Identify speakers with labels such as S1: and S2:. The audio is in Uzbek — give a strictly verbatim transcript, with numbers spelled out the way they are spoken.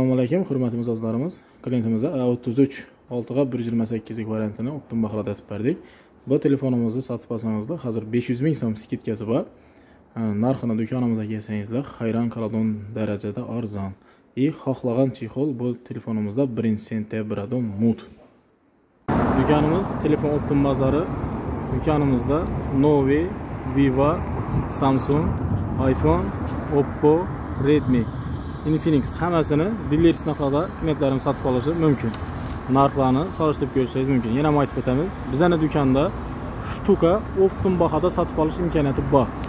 S1: Assalomu alaykum, hurmatli mijozlarimiz. Klientimizga A o'ttiz uch oltiga bir yuz yigirma sakkiz variantini optim bahoda aytib berdik. Bu telefonimizni sotib olsangizlar, hozir besh yuz ming so'm skidkasi bor. Narxini do'konimizga kelsangizlar, hayron qoladigan darajada arzon. И xohlagan chexol bu telefonimizda birinchi sentyabrda mut. Do'konimiz telefon optim bozori. Do'konimizda Novi, Vivo, Samsung, iPhone, Oppo, Redmi, Infinix hammasini dilerlik narxlarda klientlarimiz sotib olishi mumkin. Narxlarni solishtirib ko'rishingiz mumkin. Yana ham aytib o'tamiz, bizning do'konda shtuka optim bahoda sotib olish imkoniyati bor.